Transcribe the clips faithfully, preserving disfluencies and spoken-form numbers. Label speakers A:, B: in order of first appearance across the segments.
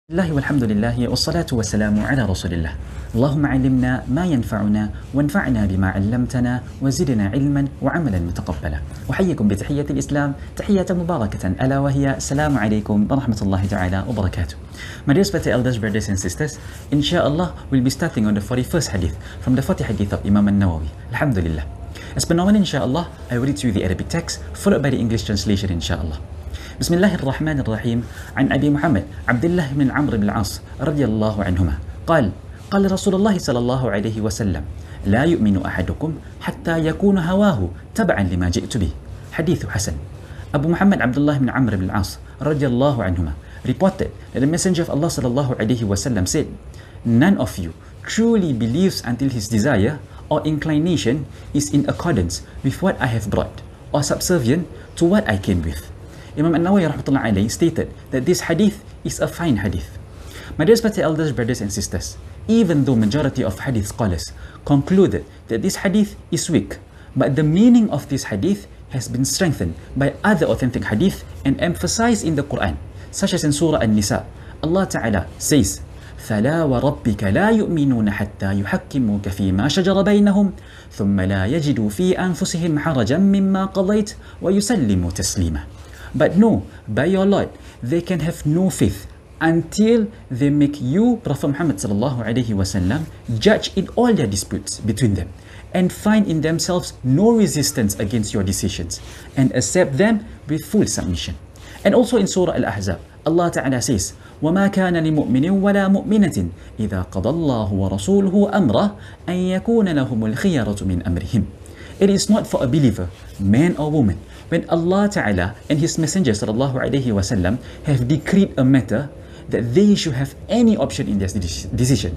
A: الله والحمد لله والصلاة والسلام على رسول الله. اللهم علمنا ما ينفعنا وانفعنا بما علمتنا وزدنا علما وعملا متقبلا. أحييكم بتحية الإسلام تحية مباركة ألا وهي السلام عليكم ورحمة الله تعالى وبركاته. My dear respected elders, brothers and sisters, inshallah we'll be starting on the forty-first hadith from the forty hadith of Imam An Nawawi. Alhamdulillah. As per normal, inshallah, I will read through the Arabic text followed by the English translation, inshallah. بسم الله الرحمن الرحيم. عن أبي محمد عبد الله بن عمرو بن العاص رضي الله عنهما قال قال رسول الله صلى الله عليه وسلم لا يؤمن أحدكم حتى يكون هواه تبعا لما جئت به. حديث حسن. Abu Muhammad Abdullah bin Amr bin Al-As radiyallahu anhuma reported that the Messenger of Allah sallallahu alaihi wasallam said, none of you truly believes until his desire or inclination is in accordance with what I have brought or subservient to what I came with. Imam An Nawawi rahmatullahi alayhi stated that this hadith is a fine hadith. My dear respected elders, brothers and sisters, even though majority of hadith scholars concluded that this hadith is weak, but the meaning of this hadith has been strengthened by other authentic hadith and emphasized in the Quran, such as in Surah An-Nisa. Allah Ta'ala says, فَلَا وَرَبِّكَ لَا يُؤْمِنُونَ حَتَّى يُحَكِّمُوكَ فِي مَا شَجَرَ بَيْنَهُمْ ثُمَّ لَا يَجِدُوا فِي أَنفُسِهِمْ حَرَجًا مِمَّا قَضَيْتَ وَيُسَلِّمُوا تَسْلِيمًا. But no, by your Lord, they can have no faith until they make you, Prophet Muhammad sallallahu alaihi wasallam, judge in all their disputes between them and find in themselves no resistance against your decisions and accept them with full submission. And also in Surah Al-Ahzab, Allah Ta'ala says, وَمَا كَانَ لِمُؤْمِنٍ وَلَا مُؤْمِنَةٍ إِذَا قَضَى اللَّهُ وَرَسُولُهُ أَمْرًا أَنْ يَكُونَ لَهُمُ الْخِيَرَةُ مِنْ أَمْرِهِمْ. It is not for a believer, man or woman, when Allah Ta'ala and His Messenger sallallahu alaihi wasallam have decreed a matter, that they should have any option in their decision.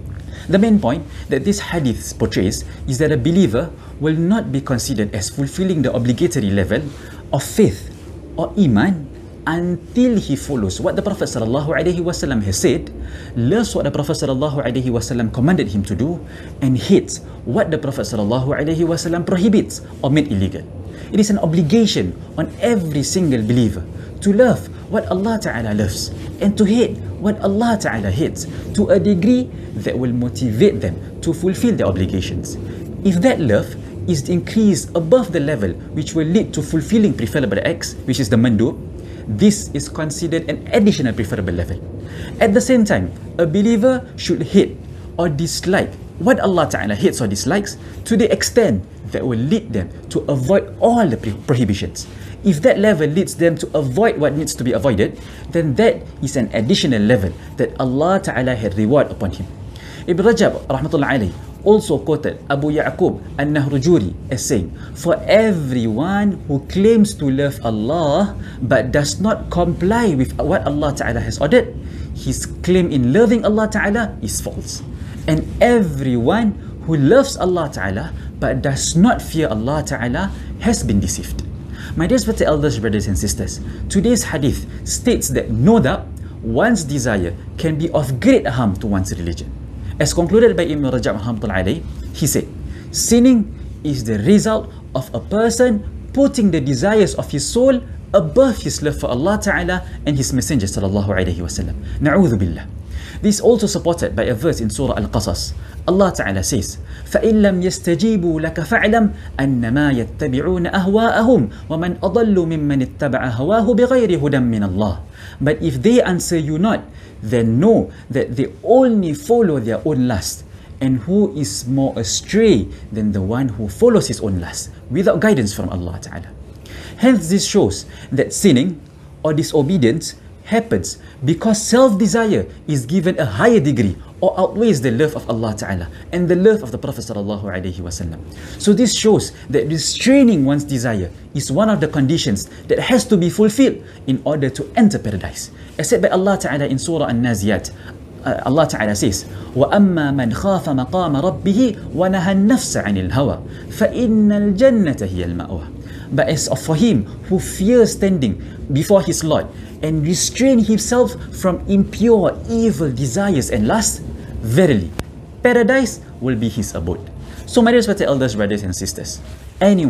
A: The main point that this hadith portrays is that a believer will not be considered as fulfilling the obligatory level of faith or iman until he follows what the Prophet sallallahu alaihi wasallam has said, loves what the Prophet sallallahu alaihi wasallam commanded him to do, and hates what the Prophet sallallahu alaihi wasallam prohibits or made illegal. It is an obligation on every single believer to love what Allah Ta'ala loves and to hate what Allah Ta'ala hates to a degree that will motivate them to fulfill their obligations. If that love is increased above the level which will lead to fulfilling preferable acts, which is the mandub, this is considered an additional preferable level. At the same time, a believer should hate or dislike what Allah Ta'ala hates or dislikes to the extent that will lead them to avoid all the prohibitions. If that level leads them to avoid what needs to be avoided, then that is an additional level that Allah Ta'ala had reward upon him. Ibn Rajab rahmatullahi alayhi also quoted Abu Ya'qub An-Nahrujuri as saying, for everyone who claims to love Allah but does not comply with what Allah Ta'ala has ordered, his claim in loving Allah Ta'ala is false. And everyone who loves Allah Ta'ala but does not fear Allah Ta'ala has been deceived. My dear respected elders, brothers and sisters, today's hadith states that no doubt one's desire can be of great harm to one's religion. As concluded by Ibn Rajab rahmatullahi alayhi, he said, sinning is the result of a person putting the desires of his soul above his love for Allah Ta'ala and His Messenger sallallahu alayhi wasallam. Na'udhu billah. This is also supported by a verse in Surah Al-Qasas. Allah Ta'ala says, فَإِن لَمْ يَسْتَجِيبُوا لَكَ فَاعْلَمْ أَنَّمَا يَتَّبِعُونَ أَهْوَاءَهُمْ وَمَنْ أَضَلُّ مِمَّنِ اتَّبَعَ هَوَاهُ بِغَيْرِ هُدًى مِّنَ اللَّهِ. But if they answer you not, then know that they only follow their own lust, and who is more astray than the one who follows his own lust without guidance from Allah Ta'ala. Hence this shows that sinning or disobedience happens because self-desire is given a higher degree or outweighs the love of Allah Ta'ala and the love of the Prophet Sallallahu Alaihi Wasallam. So this shows that restraining one's desire is one of the conditions that has to be fulfilled in order to enter paradise. As said by Allah Ta'ala in Surah An-Naziyat, uh, Allah Ta'ala says, وَأَمَّا مَنْ خَافَ مَقَامَ رَبِّهِ وَنَهَى النَّفْسَ عَنِ الْهَوَى فَإِنَّ الْجَنَّةَ هِيَ الْمَأْوَى. But as for him who fears standing before his Lord and restrain himself from impure, evil desires and lusts, verily, paradise will be his abode. So my respected elders, brothers and sisters, anyone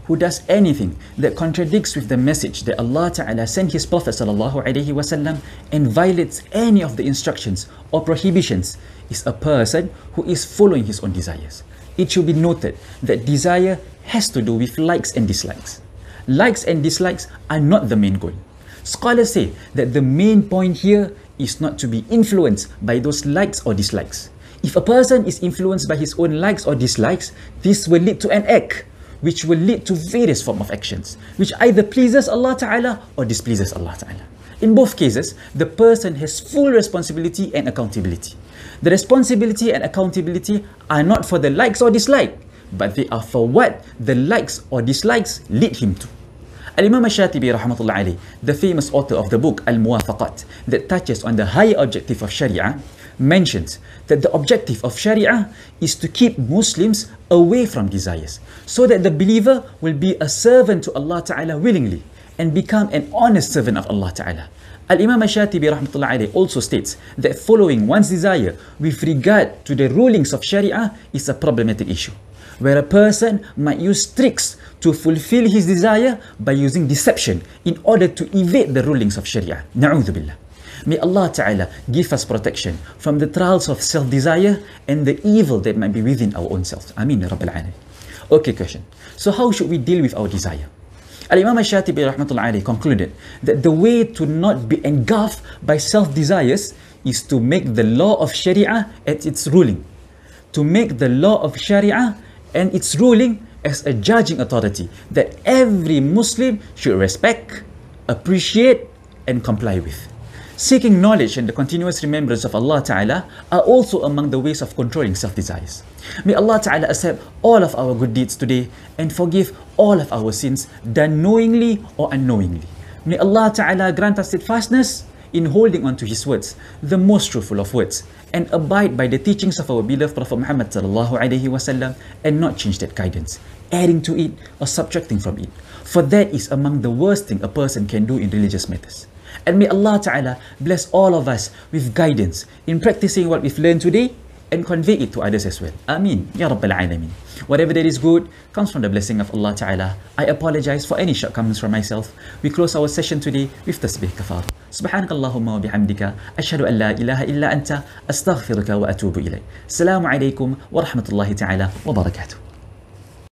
A: who does anything that contradicts with the message that Allah Ta'ala sent His Prophet Sallallahu Alaihi Wasallam and violates any of the instructions or prohibitions is a person who is following his own desires. It should be noted that desire has to do with likes and dislikes. Likes and dislikes are not the main goal. Scholars say that the main point here is not to be influenced by those likes or dislikes. If a person is influenced by his own likes or dislikes, this will lead to an act, which will lead to various forms of actions, which either pleases Allah Ta'ala or displeases Allah Ta'ala. In both cases, the person has full responsibility and accountability. The responsibility and accountability are not for the likes or dislikes, but they are for what the likes or dislikes lead him to. Al-Imam Al-Shatibi rahmatullah alayh, the famous author of the book Al-Muwafaqat that touches on the higher objective of Sharia, mentions that the objective of Sharia is to keep Muslims away from desires, so that the believer will be a servant to Allah Ta'ala willingly and become an honest servant of Allah Ta'ala. Al-Imam Al-Shatibi rahmatullah alayh also states that following one's desire with regard to the rulings of Sharia is a problematic issue, where a person might use tricks to fulfill his desire by using deception in order to evade the rulings of Sharia. Na'udhu billah. May Allah Ta'ala give us protection from the trials of self-desire and the evil that might be within our own selves. Amin. Rabbil Alamin. Okay, question. So how should we deal with our desire? Al-Imam Al-Shatibi rahmatullah alayh concluded that the way to not be engulfed by self-desires is to make the law of Sharia at its ruling. To make the law of Sharia and its ruling as a judging authority that every Muslim should respect, appreciate, and comply with. Seeking knowledge and the continuous remembrance of Allah Ta'ala are also among the ways of controlling self-desires. May Allah Ta'ala accept all of our good deeds today and forgive all of our sins done knowingly or unknowingly. May Allah Ta'ala grant us steadfastness in holding on to His words, the most truthful of words, and abide by the teachings of our beloved Prophet Muhammad Sallallahu Alaihi Wasallam and not change that guidance, adding to it or subtracting from it. For that is among the worst thing a person can do in religious matters. And may Allah Ta'ala bless all of us with guidance in practicing what we've learned today and convey it to others as well. Amin. Ya Rabbil Alamin. Whatever that is good comes from the blessing of Allah Ta'ala. I apologize for any shortcomings from myself. We close our session today with tasbih kafar. سبحانك اللهم وبحمدك أشهد أن لا إله إلا أنت أستغفرك وأتوب إليك. السلام عليكم ورحمة الله تعالى وبركاته.